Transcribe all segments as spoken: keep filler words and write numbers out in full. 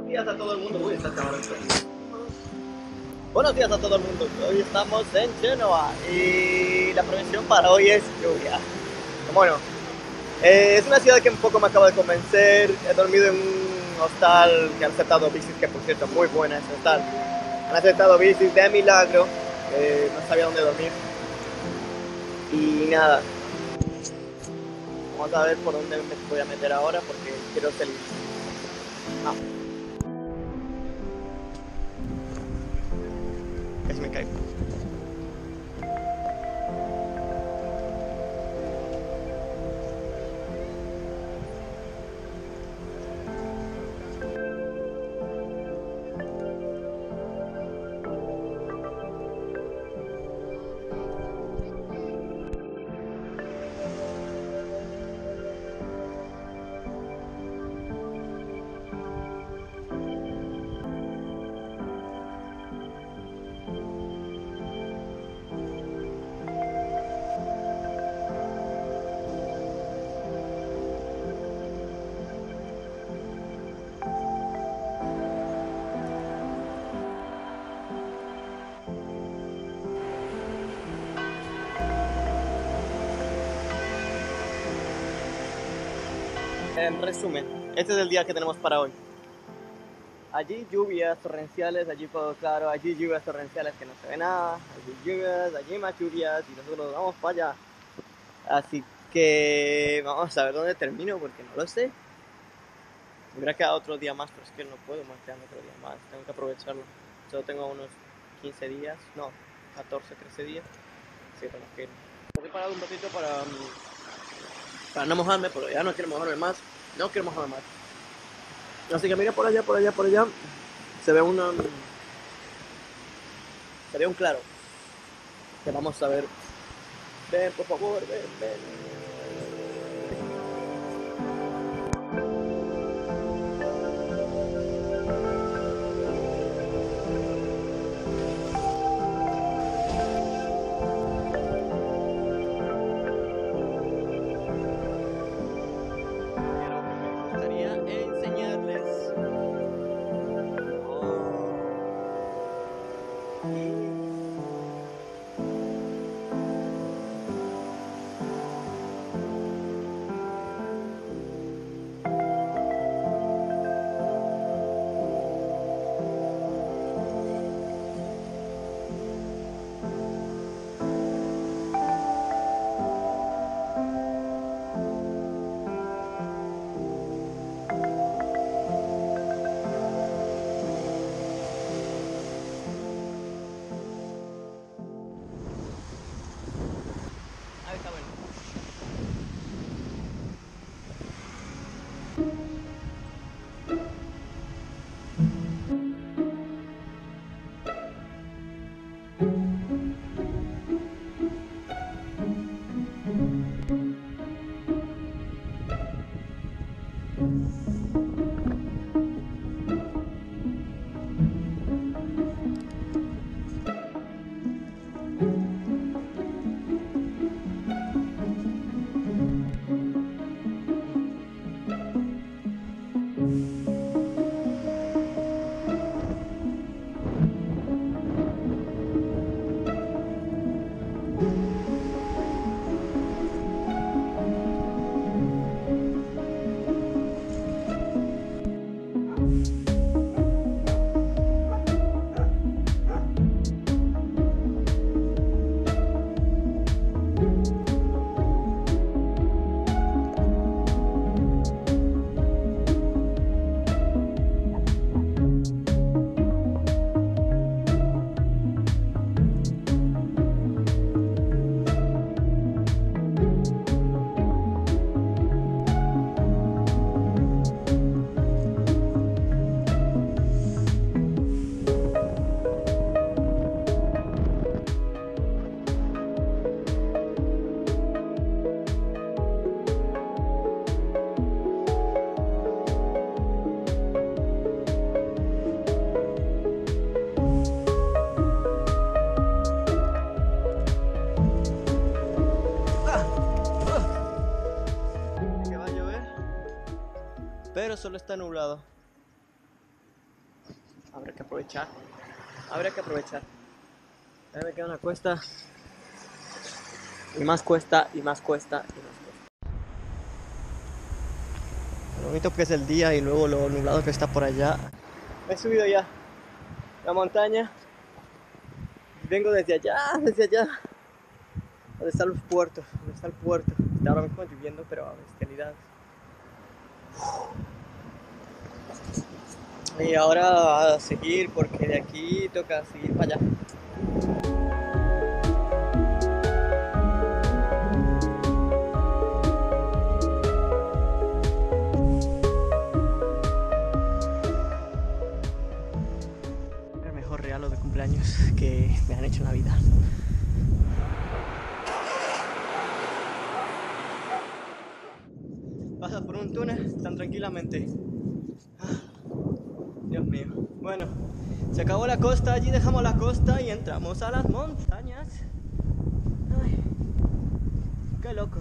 Buenos días a todo el mundo. Uy, está acabando esto. Buenos días a todo el mundo. Hoy estamos en Génova y la previsión para hoy es lluvia. Bueno, eh, es una ciudad que un poco me acaba de convencer. He dormido en un hostal que han aceptado bicis, que por cierto muy buena ese hostal. Han aceptado bicis de milagro, que no sabía dónde dormir. Y nada, vamos a ver por dónde me voy a meter ahora porque quiero salir. Ah. Casi me caigo. En resumen, este es el día que tenemos para hoy. Allí lluvias torrenciales, allí todo claro, allí lluvias torrenciales que no se ve nada, allí lluvias, allí más lluvias y nosotros vamos para allá. Así que vamos a ver dónde termino porque no lo sé. Me hubiera quedado otro día más, pero es que no puedo más quedarme otro día más, tengo que aprovecharlo. Solo tengo unos quince días, no, catorce, trece días, así que tengo que ir. He parado un ratito para, para no mojarme, pero ya no quiero mojarme más, no quiero mojarme más. Así que mira por allá, por allá, por allá, se ve una, se ve un claro, que vamos a ver. Ven, por favor, ven, ven. Ahí está bueno. Pero solo está nublado. Habrá que aprovechar. Habrá que aprovechar. A mí me queda una cuesta. Y más cuesta, y más cuesta, y más cuesta. Lo bonito que es el día y luego lo nublado que está por allá. Me he subido ya la montaña. Vengo desde allá, desde allá. Donde están los puertos, donde está el puerto. Está ahora mismo lloviendo, pero a bestialidad. Y ahora a seguir, porque de aquí toca seguir para allá. El mejor regalo de cumpleaños que me han hecho en la vida. Pasas por un túnel tan tranquilamente. Dios mío. Bueno, se acabó la costa, allí dejamos la costa y entramos a las montañas. Ay, qué loco.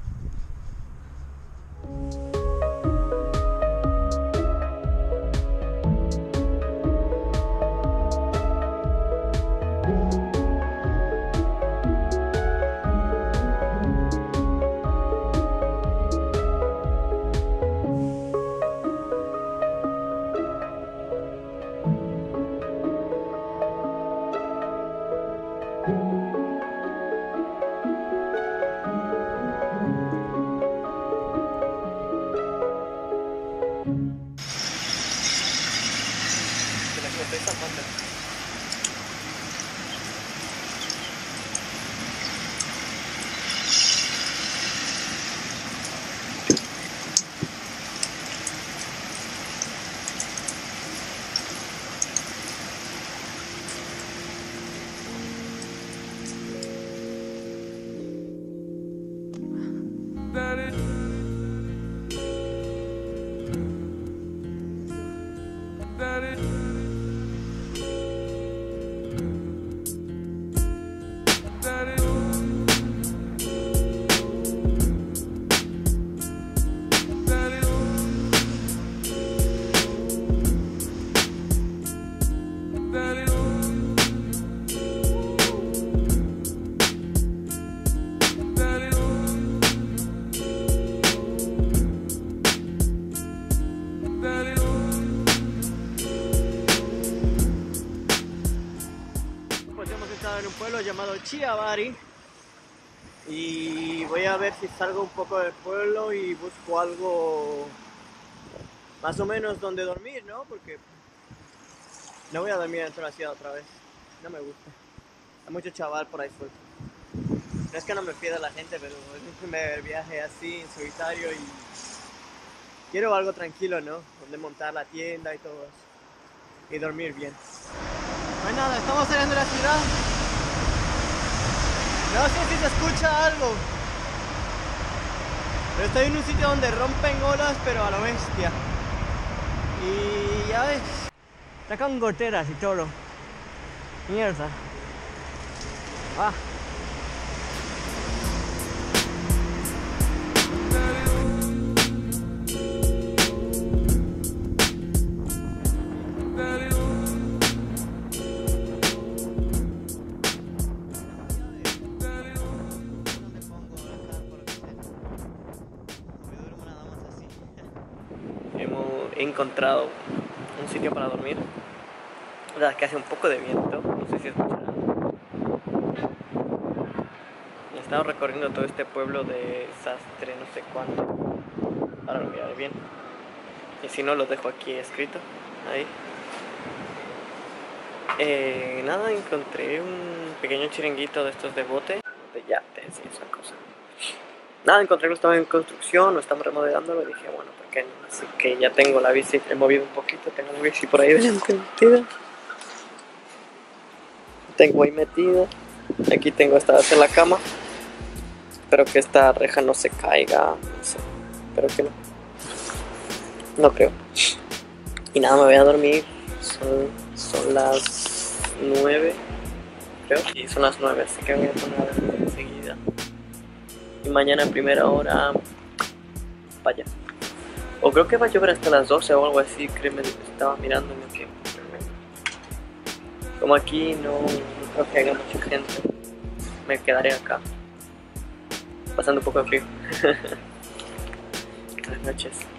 En un pueblo llamado Chiavari y voy a ver si salgo un poco del pueblo y busco algo más o menos donde dormir, ¿no? Porque no voy a dormir dentro de la ciudad otra vez, no me gusta, hay mucho chaval por ahí suelto. No es que no me fíe de la gente, pero es mi primer viaje así en solitario y quiero algo tranquilo, ¿no? Donde montar la tienda y todo eso y dormir bien. Pues nada, estamos saliendo de la ciudad. No sé si se escucha algo, pero estoy en un sitio donde rompen olas, pero a lo bestia. Y ya ves, sacan goteras y todo. Mierda. Ah. He encontrado un sitio para dormir. La verdad es que hace un poco de viento, no sé si escucharán. He estado recorriendo todo este pueblo de Sastre, no sé cuánto. Ahora lo miraré bien. Y si no, lo dejo aquí escrito. Ahí. Eh, nada, encontré un pequeño chiringuito de estos de bote, de yates y esa cosa. Nada, encontré que estaba en construcción, lo están remodelándolo y dije, bueno, ¿por qué no? Así que ya tengo la bici, he movido un poquito, tengo la bici por ahí delante metida. Tengo ahí metida. Aquí tengo esta vez en la cama. Espero que esta reja no se caiga, no sé, espero que no. No creo. Y nada, me voy a dormir. Son, son las nueve, creo. Y son las nueve, así que me voy a poner a dormir enseguida. Y mañana en primera hora para allá. O creo que va a llover hasta las doce o algo así, créeme, estaba mirando en el tiempo. Como aquí no, no creo que haya mucha gente, me quedaré acá, pasando un poco de frío. Buenas noches.